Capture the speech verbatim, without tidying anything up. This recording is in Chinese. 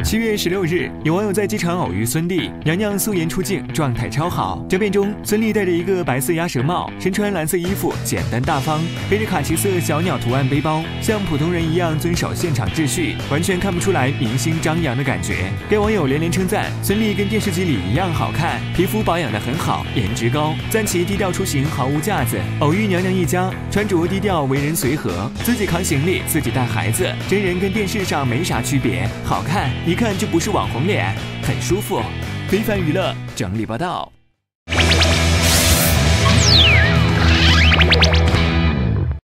七月十六日，有网友在机场偶遇孙俪，娘娘素颜出镜，状态超好。照片中，孙俪戴着一个白色鸭舌帽，身穿蓝色衣服，简单大方，背着卡其色小鸟图案背包，像普通人一样遵守现场秩序，完全看不出来明星张扬的感觉。该网友连连称赞孙俪跟电视机里一样好看，皮肤保养得很好，颜值高，赞其低调出行毫无架子。偶遇娘娘一家，穿着低调，为人随和，自己扛行李，自己带孩子，真人跟电视上没啥区别，好看，一看就不是网红脸，很舒服。非凡娱乐整理报道。